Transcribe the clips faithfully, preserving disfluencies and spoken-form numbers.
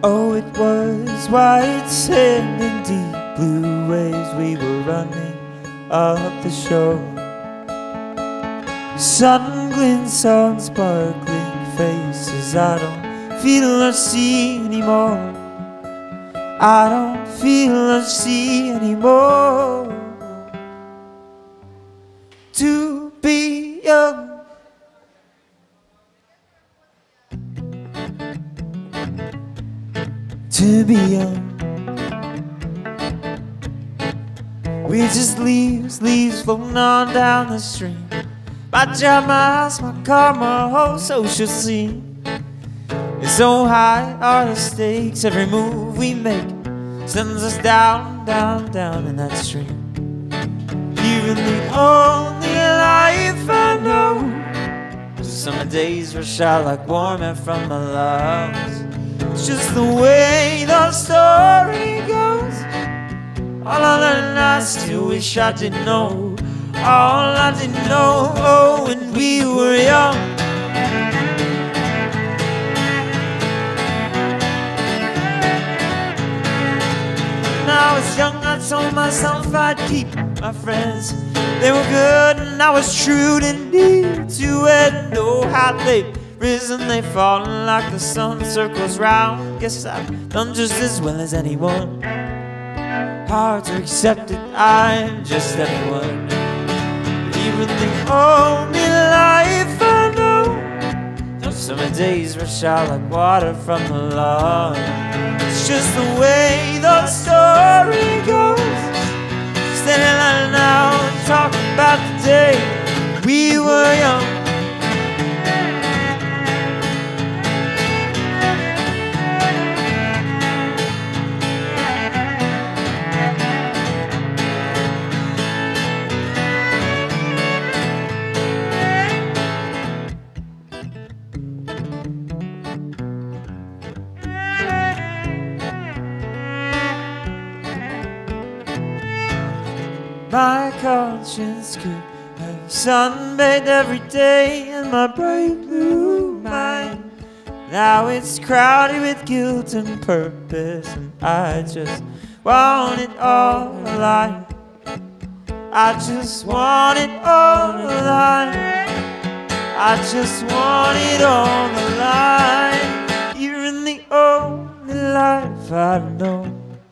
Oh, it was white sand and deep blue waves. We were running up the shore. Sun glints on sparkling faces. I don't feel or see anymore. I don't feel or see anymore. To be young, to be young. We're just leaves, leaves floating on down the stream. My job, my house, my car, my whole social scene. And so high are the stakes, every move we make sends us down, down, down in that stream. Even the only life I know, summer days rush out like warm air from my lungs. It's just the way the story goes. All I learned, I still wish I didn't know. All I didn't know, oh, when we were young. When I was young, I told myself I'd keep my friends. They were good and I was true to need to it. Know how they've risen, they've fallen like the sun circles round. Guess I've done just as well as anyone. Hard to accept it, I'm just anyone. Even the only life I know, those summer days rush out like water from the lawn. It's just the way the story goes. Standing out now and talking about the day we were young. My conscience could have sunbathed every day in my bright blue mind. Now it's crowded with guilt and purpose, and I just want it all alive. I just want it all alive. I just want it all alive. You're in the only life I know.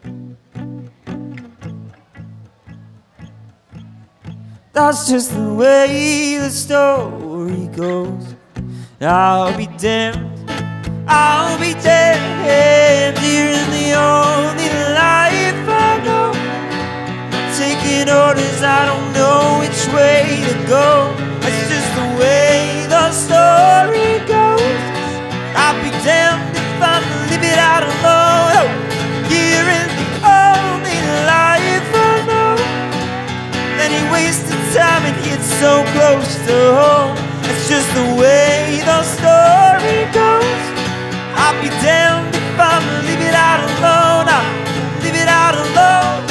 That's just the way the story goes. I'll be damned, I'll be damned. You're in the only life I know. Taking orders, I don't know which way to go. That's just the way the story goes. I'll be damned if I live it out alone. Oh, you're in the only life I know. Then he wasted time and gets so close to home. That's just the way the story goes. I'll be damned if I'm leave it out alone. I'll leave it out alone.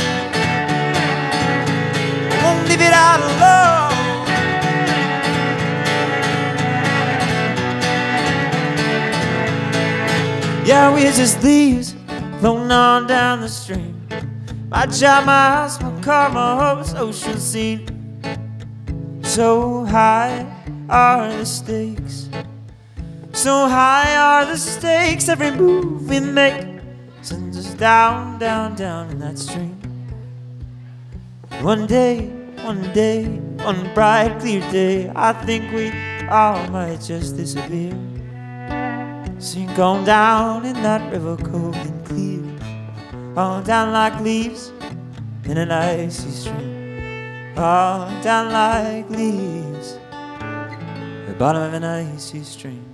I won't leave it out alone. Yeah, we're just leaves floating on down the stream. My job, my house, my car, my whole social scene. So high are the stakes, so high are the stakes. Every move we make sends us down, down, down in that stream. One day, one day, one bright clear day, I think we all might just disappear. Sink on down in that river cold and clear, all down like leaves in an icy stream. All down like leaves at the bottom of an icy stream.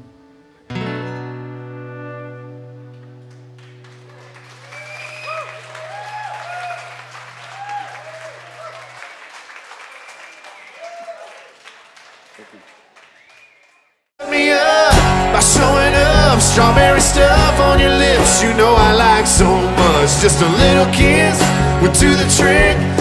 Me up by showing up, strawberry stuff on your lips. You know I like so much. Just a little kiss would do the trick.